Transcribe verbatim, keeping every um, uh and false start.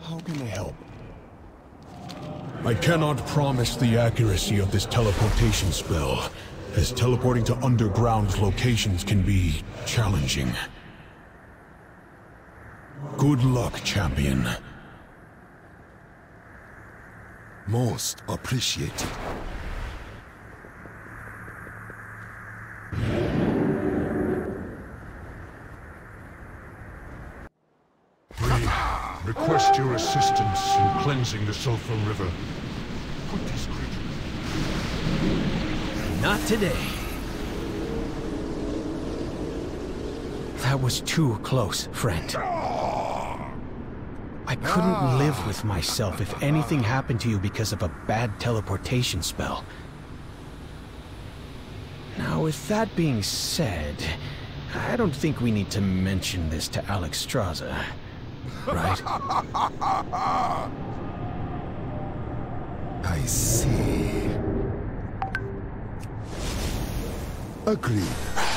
How can I help? I cannot promise the accuracy of this teleportation spell, as teleporting to underground locations can be challenging. Good luck, champion. Most appreciated. We request your assistance in cleansing the Sulphur River. Put this creature. Not today. That was too close, friend. I couldn't live with myself if anything happened to you because of a bad teleportation spell. Now, with that being said, I don't think we need to mention this to Alex Straza, right? I see. Agreed.